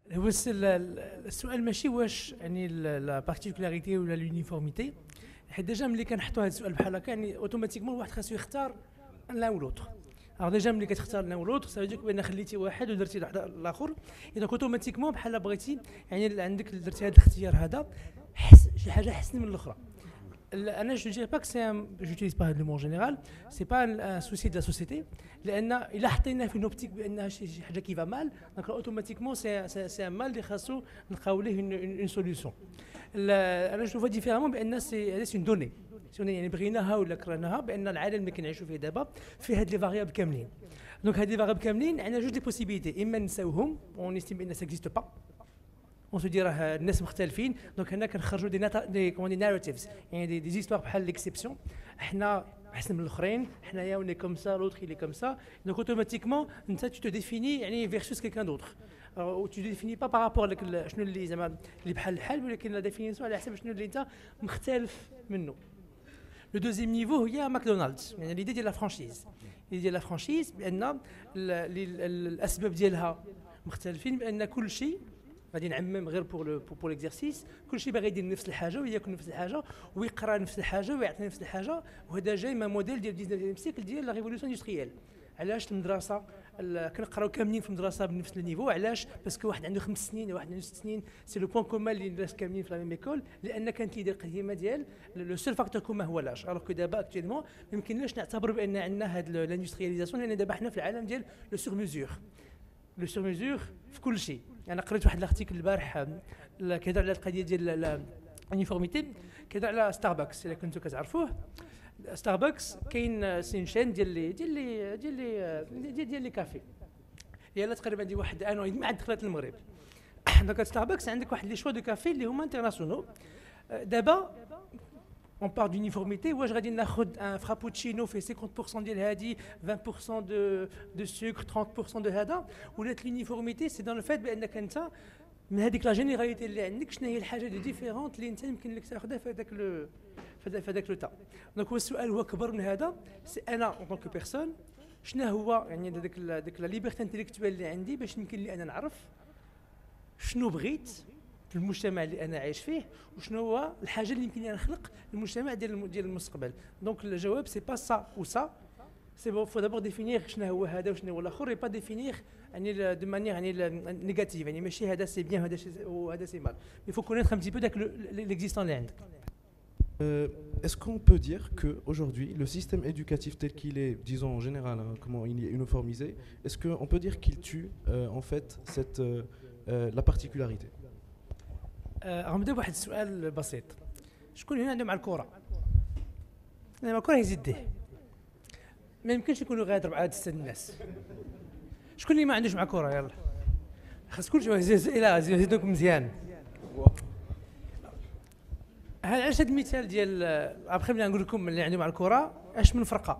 هو السؤال ماشي واش يعني لا بارتيكولاريتي ولا لونيفورميتي. حيت ديجا ملي كنحطوا هذا السؤال بحال هكا يعني اوتوماتيكمون الواحد خاصو يختار لان ولوطر. alors ديجا ملي كتختار لان ولوطر سا يديك بان خليتي واحد ودرتي واحد الاخر، اذا اوتوماتيكمون بحال بغيتي يعني عندك درتي هذا الاختيار هذا شي حاجه احسن من الاخرى. انا جو دير با كو سي جوتيليز با هذا لو مون جينيرال سي با ان سوسي دو لا سوسيتي، لان الا حطينا في نوبتيك بانها شي حاجه كيفا مال دونك اوتوماتيكمون سي ان مال اللي خاصو نلقاو ليه اون سوليوشن. انا نشوفها ديفيرامون بان سي اون دوني يعني بغيناها ولا كرهناها بان العالم اللي كنعيشوا فيه دابا فيه هاد لي فاريابل كاملين. دونك هاد لي فاريابل كاملين عندنا جوج دي بوسيبيليتي، اما نساوهم اون استيم بان سا اكزيست با on se dira الناس مختلفين دونك هنا كنخرجوا دي كومون دي ناراتيفز يعني دي زيستوار بحال ليكسيبسيون، حنا احسن من الاخرين، حنايا وني كوم سا لوتر اللي كوم سا دونك اوتوماتيكمون انت تو ديفيني يعني فيرسوس كيلكان دوتر او تو ديفيني با بارابور لك شنو اللي زعما اللي بحال الحال، ولكن لا ديفينيسيون على حسب شنو اللي انت مختلف منه. لو دوزيام نيفو هي ماكدونالدز يعني ليدي ديال لا فرانشيز، ليدي ديال لا فرانشيز بان الاسباب ديالها مختلفين، بان كل شيء غادي نعمم غير بور ليكزارسيس، كلشي باغي يدير نفس الحاجه وياكل نفس الحاجه ويقرا نفس الحاجه ويعطي نفس الحاجه، وهذا جاي ما موديل ديال 19 سيكل ديال لا ريفولوسيون اندستريال. علاش المدرسه كنقراو كاملين في المدرسه بنفس النيفو؟ علاش؟ باسكو واحد عنده 5 سنين وواحد عنده 6 سنين سي لو بوين كومان اللي الناس كاملين في لا ميم ايكول، لان كانت ليدي القديمه ديال لو سول فاكتور كومان هو لاج. الوغ كو دابا اكتويلمون ما يمكنناش نعتبروا بان عندنا هاد لاندسترياليزاسيون، لان دابا حنا في العالم ديال لو سور ميزور، لو سور ميزور في كل شيء. انا قريت واحد الارتيكل البارح كيهضر على القضيه ديال اليونيفورميتي، كيهضر على ستاربكس. الا كنتو كتعرفوه ستاربكس كاين سين شين ديال لي كافي، هي تقريبا عندي واحد انو ما عاد دخلت المغرب. دونك ستاربكس عندك واحد لي شوا دو كافي اللي هما انترناسيونال. دابا on parle d'uniformité, واش غادي ناخذ ان فرابوتشينو في 50% ديال هادي 20% دو سكر 30% دو هذا، ولات لونيفورميتي سي دون لو فات بانك انت من هذيك لا جينيراليتي اللي عندك شنو هي الحاجه اللي ديفيرونت اللي انت يمكن لك تاخذها في هذاك لو تا. دونك هو السؤال هو كبر من هذا، سي انا اون طونك بيرسون شنو هو يعني ديك لا ليبرتي انتيليكتوال اللي عندي باش يمكن لي انا نعرف شنو بغيت في المجتمع اللي انا عايش فيه، وشنو هو الحاجه اللي يمكن لي نخلق المجتمع ديال المستقبل. دونك الجواب سي با سا او سا، سي فو دابور ديفينير شنو هو هذا وشنو هو الاخر، اي با ديفينير يعني دو مانيير يعني نيجاتيف، يعني ماشي هذا سي بيان وهذا سي مال، il faut connaître un petit peu داك l'existant اللي عندك. Est-ce qu'on peut dire qu'aujourd'hui, le système éducatif tel qu'il est, disons en général, hein, comment il est uniformisé, est-ce qu'on peut dire qu'il tue en fait la particularité? غنبدا بواحد السؤال بسيط، شكون هنا عنده مع الكره؟ انا مع الكره يزيديه، ما يمكنش يكونوا غير 4 6 الناس. شكون اللي ما عندوش مع الكره؟ يلا خاص كلشي يزيدوك مزيان. هل علاش هذا المثال ديال ابخي بلا نقول لكم اللي عنده مع الكره اش من فرقه؟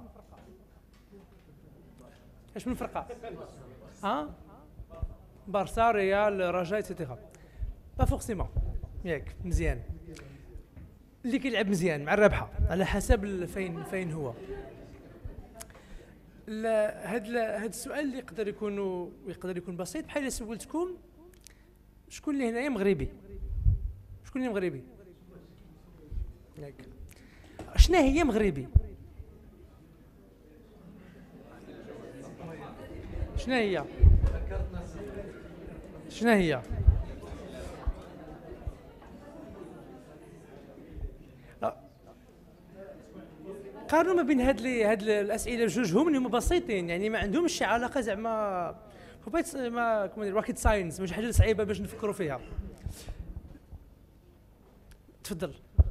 اش من فرقه؟ ها بارسا ريال رجاء ايتترا، با فورسيمون ياك مزيان اللي كيلعب مزيان مع الرابحه على حسب فين هو. هذا السؤال اللي يقدر يكون بسيط، بحال سولتكم شكون اللي هنايا مغربي؟ شكون اللي مغربي؟ ياك شنو هي مغربي؟ شنو هي؟ شنو هي؟ قارنوا ما بين هاد الاسئله بجوجهم اللي هما بسيطين، يعني ما عندهمش شي علاقه زعما ما كما روكيت ساينس، ماشي حاجه صعيبه باش نفكروا فيها. تفضل.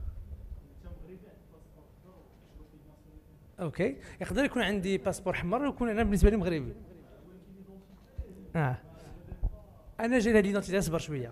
اوكي، يقدر يكون عندي باسبور احمر ويكون انا بالنسبه لي مغربي. انا جاي لهاد ليدونتيتي اصبر شويه.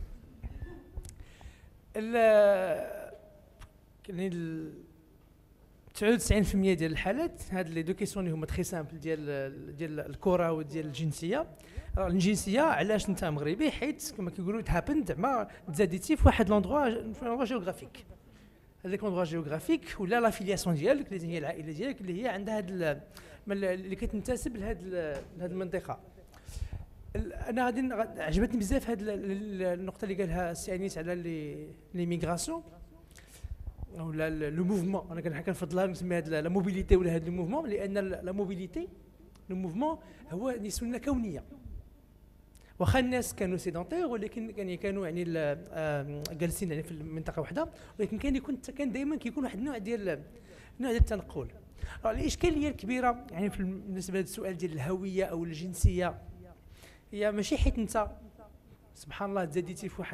يعني 99% ديال الحالات هاد لي دو كيسيون اللي هما تري سامبل ديال الكره وديال الجنسيه. الجنسيه علاش انت مغربي؟ حيت كما كيقولوا تهابن زعما تزاديتي في واحد لوندروا جيوغرافيك، هذاك لوندروا جيوغرافيك ولا لافيلياسيون ديالك اللي هي العائله ديالك اللي هي عندها هاد اللي كتنتسب لهاد المنطقه. انا غادي عجبتني بزاف هذه النقطه اللي قالها السي انيس على لي ميغراسيون ولا لو موفمون. انا كنفضلها نسميها لا موبيليتي ولا هذا لو موفمون، لان لا موبيليتي لو موفمون هو سنه كونيه. واخا الناس كانوا سيدونتير ولكن كانوا يعني جالسين يعني في المنطقه واحده، ولكن كان دائما كيكون واحد النوع ديال التنقل. الاشكاليه الكبيره يعني بالنسبه للسؤال ديال الهويه او الجنسيه هي ماشي حيت انت سبحان الله تزاديتي في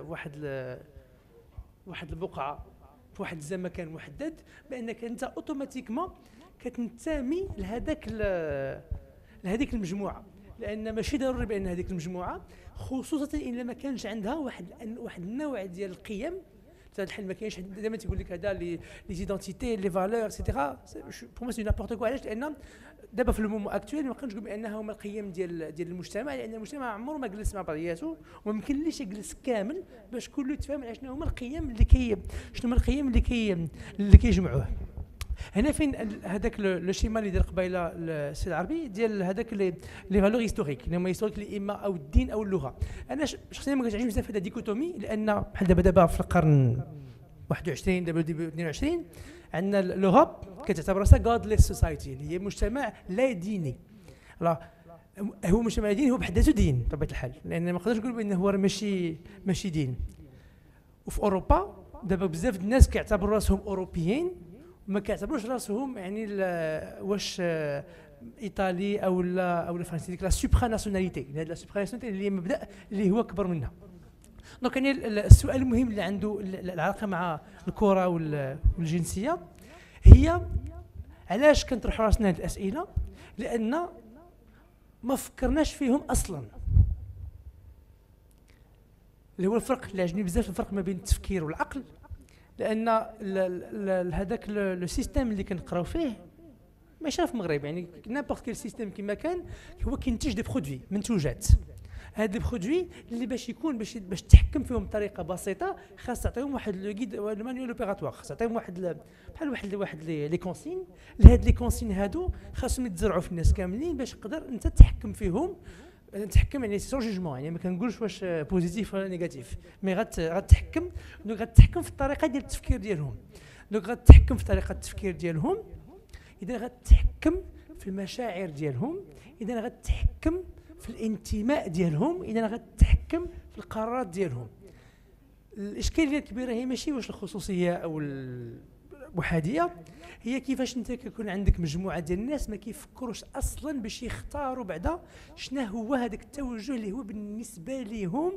واحد البقعه في واحد الزمكان محدد بانك انت اوتوماتيكمون كتنتمي لهذيك المجموعه، لان ماشي ضروري بان هذيك المجموعه خصوصا الا ما كانش عندها واحد النوع ديال القيم. في الحال ما كاينش دائما تيقول لك هذا لي زيدونتيتي لي فالور ايتترا. بور مو سي نابورت كو. علاش؟ لان دابا في المومون اكطويل ما نقدرش نقول بانها هما القيم ديال المجتمع، لان المجتمع عمره ما جلس مع بعضياته وما يمكنليش يجلس كامل باش كله يتفاهم على شنو هما القيم اللي كيجمعوه. هنا فين هذاك لو شيما اللي دار قبيله السي العربي ديال هذاك لي فالور هيستوريك اللي هما هيستوريك اللي اما او الدين او اللغه. انا شخصيا ما كتعجبنيش بزاف هذا ديكوتومي، لان بحال دابا في القرن 21 دابا 22 عندنا لوروب كتعتبر راسها غادليس سوسايتي اللي هي مجتمع لا ديني. هو مجتمع ديني، هو بحد ذاته دين بطبيعه الحال، لان ما نقدرش نقول بانه هو ماشي دين. وفي اوروبا دابا بزاف الناس كيعتبروا راسهم اوروبيين وما كيعتبروش راسهم يعني واش ايطالي او لا فرنسي، ديك لا سوبرا ناسيوناليتي. هذه لا سوبرا ناسيوناليتي اللي هي مبدا اللي هو اكبر منها. دونك يعني السؤال المهم اللي عنده العلاقه مع الكره والجنسيه هي علاش كنطرحوا راسنا هذه الاسئله؟ لان ما فكرناش فيهم اصلا. اللي هو الفرق اللي عجبني بزاف، الفرق ما بين التفكير والعقل، لان هذاك لو سيستيم اللي كنقراو فيه ماشي في المغرب، يعني نابورت كيل سيستيم كما كان هو كينتج دي برودوي، منتوجات. هاد البرودوي اللي باش تحكم فيهم بطريقه بسيطه خاص تعطيهم واحد لو غيد ولا مانيول اوبيراتوار، خاص تعطيهم واحد لي كونسين. هاد لي كونسين هادو خاصهم يتزرعوا في الناس كاملين باش تقدر انت تحكم فيهم. تحكم يعني سون جوجمون، يعني ما كنقولش واش بوزيتيف ولا نيجاتيف، مي غتحكم. دونك غتحكم في الطريقه ديال التفكير ديالهم. دونك غتحكم في طريقه التفكير ديالهم، اذا غتحكم في المشاعر ديالهم، اذا غتحكم في الانتماء ديالهم، اذا غتحكم في القرارات ديالهم. الاشكاليه الكبيره هي ماشي واش الخصوصيه او الوحديه، هي كيفاش انت كيكون عندك مجموعه ديال الناس ما كيفكروش اصلا باش يختاروا بعدا شنو هو هذاك التوجه اللي هو بالنسبه لهم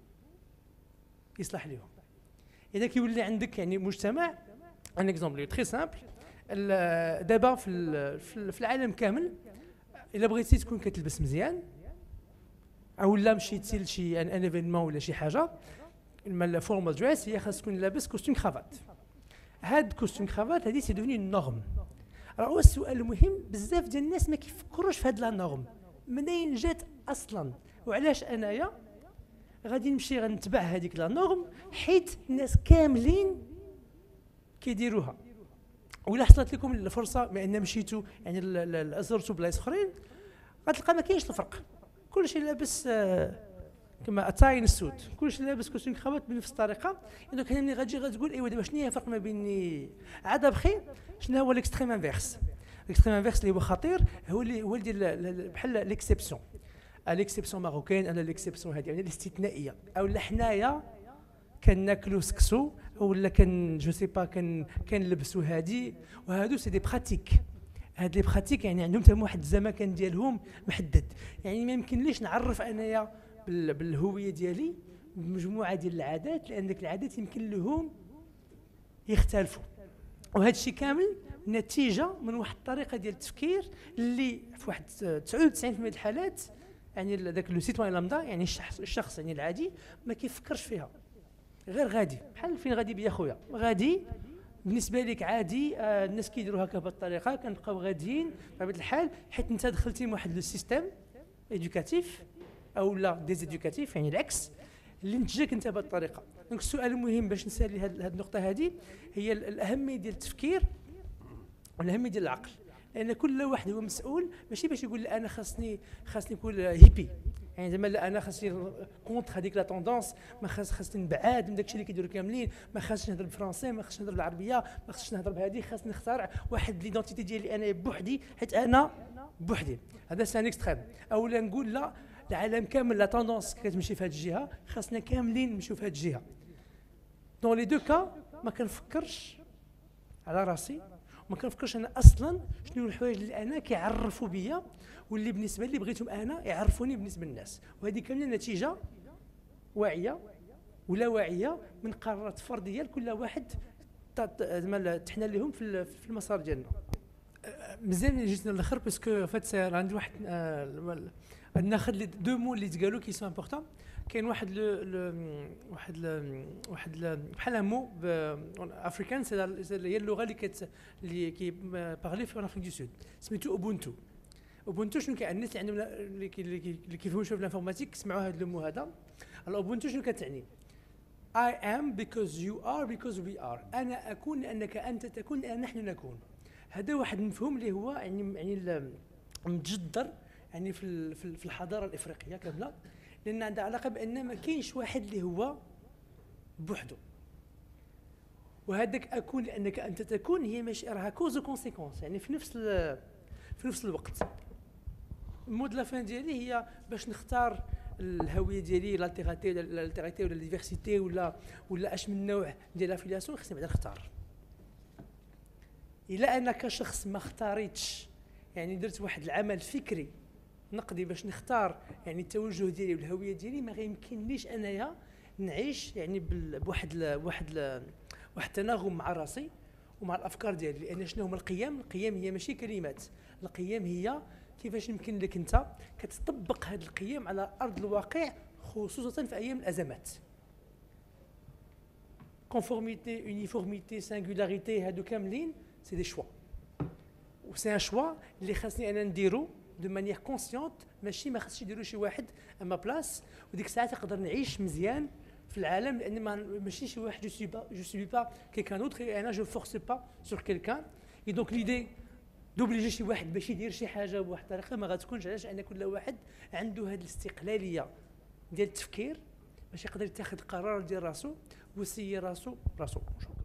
يصلح لهم. اذا كيولي عندك يعني مجتمع، ان اكزومبل تري سامبل، دابا في العالم كامل الا بغيتي تكون كتلبس مزيان او لا مشيتي لشي ان ايفينمون ولا شي حاجه، الفورمال دريس هي خاص تكون لابس كوستيم كرافات. هاد كوستيم كرافات هادي سي دوفني نورم. راه السؤال المهم بزاف ديال الناس ما كيفكروش في هاد لا نورم منين جات اصلا، وعلاش انايا غادي نمشي غنتبع هذيك لا نورم حيت الناس كاملين كيديروها. ولا حصلت لكم الفرصه بان مشيتوا يعني زرتوا بلايص اخرين غتلقى ما كاينش الفرق، كلشي لابس كما اتاين السود، كلشي لابس كوستيم كرافات بنفس الطريقه. دونك هنا ملي غتقول ايوا دابا شنو هي الفرق ما بيني عاد بخير، شنو هو الاكستريم انفيرس؟ الاكستريم انفيرس اللي هو خطير هو ديال بحال ليكسيبسيون، ليكسيبسيون ماروكين انا ليكسيبسيون هذه يعني الاستثنائيه. او حنايا كناكلوا سكسو ولا جو سي با كنلبسوا هادي، وهادو سي دي براتيك. هاد لي براتيك يعني عندهم حتى واحد الزمكان ديالهم محدد، يعني ما يمكنليش نعرف انايا بالهويه ديالي بمجموعه ديال العادات، لان ديك العادات يمكن لهم يختلفوا. وهذا الشيء كامل نتيجه من واحد الطريقه ديال التفكير اللي في واحد 99% من الحالات يعني ذاك لو سيتوان لامدا يعني الشخص يعني العادي ما كيفكرش فيها، غير غادي بحال فين غادي بيا خويا غادي بالنسبه لك عادي. الناس كيديروا هكا بهذه الطريقه كنبقاو غاديين بطبيعه الحال حيت انت دخلتي واحد لو سيستيم ايدوكاتيف او لا ديزيدوكاتيف يعني العكس اللي نتجاك انت بهذه الطريقه. دونك السؤال المهم باش نسالي هذه النقطه هذه هي الاهميه ديال التفكير والاهميه ديال العقل، لان كل واحد هو مسؤول ماشي باش يقول انا خاصني نكون هيبي، يعني زعما لا انا خاصني كونتر هذيك لا توندونس، ما خاصني نبعاد من داكشي اللي كيديروا كاملين، ما خاصنيش نهضر بالفرنسي، ما خاصنيش نهضر بالعربيه، ما خاصنيش نهضر بهذه، خاصني نختار واحد ليدونتيتي ديالي انا بوحدي حيت انا بوحدي. هذا سان اكستريم. اولا نقول لا، العالم كامل لا توندونس كتمشي في هذه الجهه، خاصنا كاملين نمشيو في هذه الجهه. دون لي دو كا ما كنفكرش على راسي، وما كنفكرش انا اصلا شنو الحوايج اللي انا كيعرفوا بيا واللي بالنسبه لي بغيتهم انا يعرفوني بالنسبه للناس. وهذه كامله نتيجه واعيه ولا واعيه من قرارات فرديه لكل واحد زعما تحنا لهم في المسار ديالنا. مزيان جيتنا للاخر باسكو فات عندي واحد ناخذ لي دو مو اللي تقالوا كي سو امبورطون. كاين واحد بحال مو افريكان، هي اللغه اللي كي بارلي في افريك دو سود، سميتو اوبونتو. اوبونتو شنو كاين الناس اللي عندهم اللي كيفهموا شويه في الانفورماتيك سمعوا هذا المو هذا. الاوبونتو شنو كتعني؟ I am because you are because we are. انا اكون لانك انت تكون لان نحن نكون. هذا واحد المفهوم اللي هو يعني متجذر يعني في الحضاره الافريقيه كامله، لان عندها علاقه بان ما كاينش واحد اللي هو بوحده. وهذاك اكون لانك انت تكون هي ماشي راها كوز وكونسيكونس، يعني في نفس الوقت. المود لا فان ديالي هي باش نختار الهويه ديالي، لالتيغيتي ولا ديفيرسيتي ولا اش من نوع ديال لافيلياسيون، خصني بعدا نختار. الا انا كشخص ما اختاريتش، يعني درت واحد العمل فكري نقدي باش نختار يعني التوجه ديالي والهويه ديالي، ما غيمكنليش انايا نعيش يعني بواحد التناغم مع راسي ومع الافكار ديالي. لان شنو هما القيم؟ القيم هي ماشي كلمات، القيم هي كيفاش يمكن لك انت كتطبق هذه القيم على ارض الواقع، خصوصا في ايام الازمات. كونفورميتي، يونيفورميتي، سانغولاريتي، هادو كاملين سي دي شوا، و سي ان شوا اللي خاصني انا نديرو دو مانيير كونسيونت، ماشي ما خاصش يديرو شي واحد اما بلاص. وديك الساعه نقدر نعيش مزيان في العالم، لان ماشي شي واحد جو سوي با كيلكان اوتر، انا جو فورس با سور كيلكان. اي دونك ليدي دوبليجي شي واحد باش يدير شي حاجه بواحد الطريقه ما غتكونش، علاش؟ ان كل واحد عنده هذه الاستقلاليه ديال التفكير باش يقدر يتخذ القرار ديال راسو ويسير راسو براسو.